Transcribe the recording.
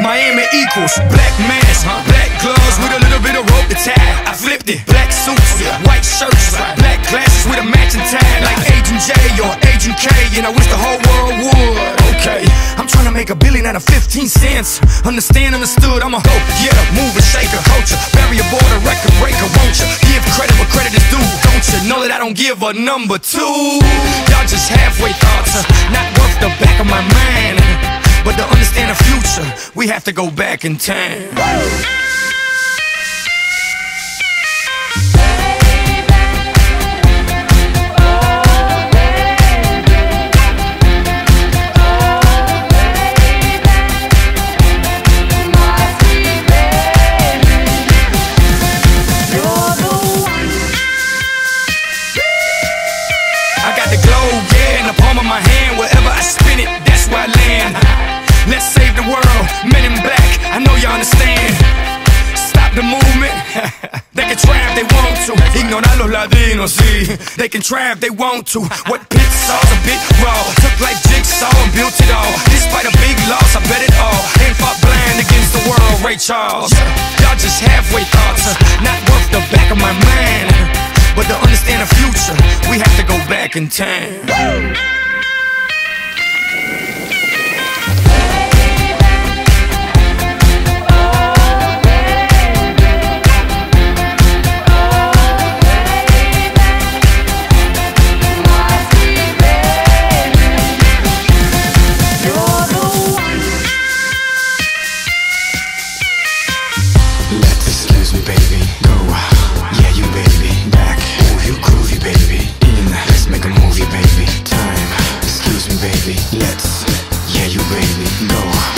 Miami equals black mask, black gloves with a little bit of rope to tie. I flipped it, black suits, white shirts, black glasses with a matching tie, like Agent J or Agent K, and I wish the whole world would. Okay, I'm trying to make $1 billion out of 15 cents. Understand, understood, I'm a hoe, yeah, mover, shaker, culture, barrier border, record breaker, won't you? Give credit where credit is due, don't you know that I don't give a number two? Y'all just halfway thoughts, not worth the back of my mind. But to understand the future, we have to go back in time. I got the globe, yeah, in the palm of my hand. Wherever I spin it, that's where I land. Let's save the world, men in black, I know you understand. Stop the movement, they can try if they want to. Ignorar los latinos, sí, they can try if they want to. What pit saw's a bit raw, took like jigsaw and built it all. Despite a big loss, I bet it all. Ain't fought blind against the world, Ray Charles. Y'all just halfway thoughts, not worth the back of my mind. But to understand the future, we have to go back in time. Excuse me, baby, go. Yeah, you baby, back. Oh, you groovy, baby. In, let's make a movie, baby. Time. Excuse me, baby, let's. Yeah, you baby, go.